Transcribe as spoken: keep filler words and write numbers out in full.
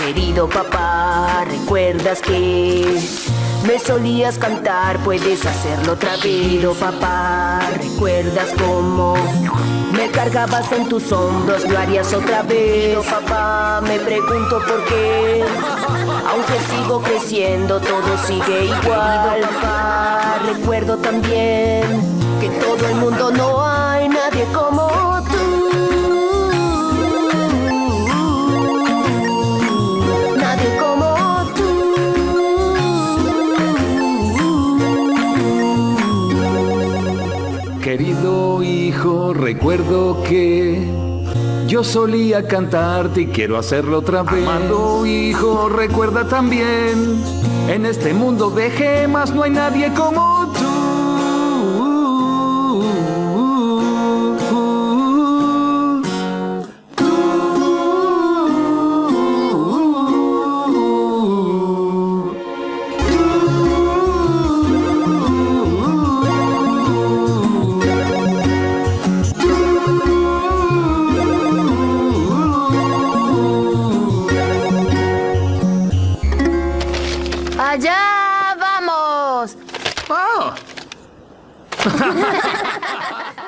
Querido papá, ¿recuerdas que me solías cantar? Puedes hacerlo otra vez. Querido papá, ¿recuerdas cómo me cargabas en tus hombros? ¿Lo harías otra vez? Querido papá, me pregunto por qué, aunque sigo creciendo, todo sigue igual. Querido papá, recuerdo también que en todo el mundo no hay nadie como tú. Nadie como tú. Querido hijo, recuerdo que yo solía cantarte y quiero hacerlo otra vez. Amado hijo, recuerda también, en este mundo de gemas no hay nadie como tú. ¡Allá vamos! ¡Oh!